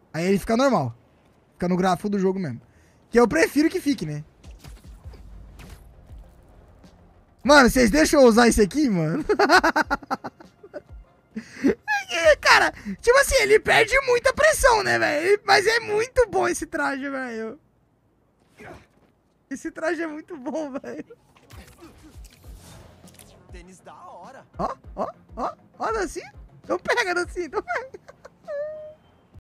Aí ele fica normal. Fica no gráfico do jogo mesmo. Que eu prefiro que fique, né? Mano, vocês deixam eu usar isso aqui, mano? Cara, tipo assim, ele perde muita pressão, né, velho? Mas é muito bom esse traje, velho. Esse traje é muito bom, velho. Tênis da hora. Ó, ó, ó. Ó, assim. Então pega, assim. Então pega.